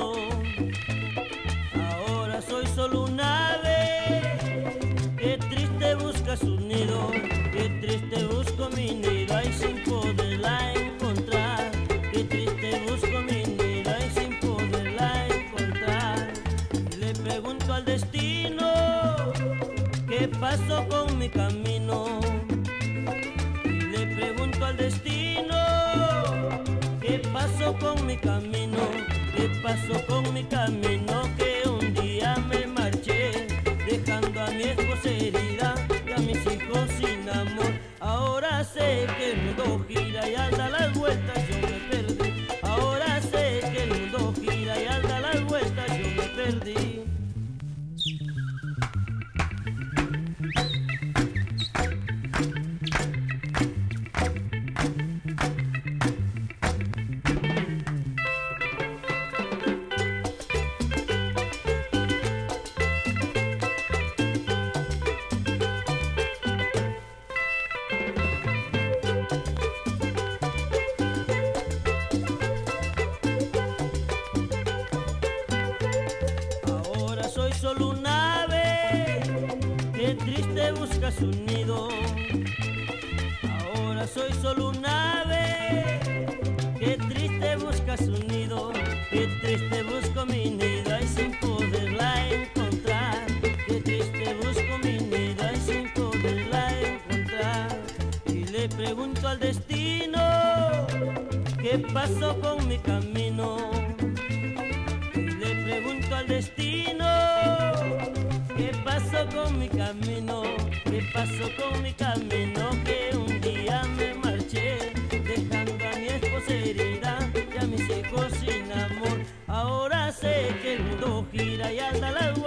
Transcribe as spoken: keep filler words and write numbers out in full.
nido. Ahora soy solo un ave que triste busca su nido, que triste busco mi nido, ay, sin poderla encontrar. Que triste busco mi nido, ay, sin poderla encontrar. Y le pregunto al destino, ¿qué pasó con mi camino? Y le pregunto al destino, ¿qué pasó con mi camino? ¿Qué pasó con mi camino? Que un día me marché, dejando a mi esposa herida y a mis hijos sin amor. Ahora sé que el mundo gira y anda a las vueltas, yo me perdí. Ahora sé que el mundo gira y anda a las vueltas, yo me perdí. Soy solo un ave que triste busca su nido. Ahora soy solo un ave que triste busca su nido, que triste busco mi nido y sin poderla encontrar. Que triste busco mi nido y sin poderla encontrar. Y le pregunto al destino, ¿qué pasó con mi camino? Y le pregunto al destino, ¿qué pasó con mi camino? ¿Qué pasó con mi camino? Que un día me marché, dejando a mi esposa herida y a mis hijos sin amor. Ahora sé que el mundo gira y anda a la